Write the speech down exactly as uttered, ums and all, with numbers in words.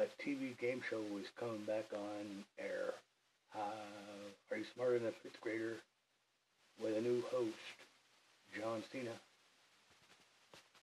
a T V game show was coming back on air. Uh, Are You Smarter Than a Fifth Grader with a new host.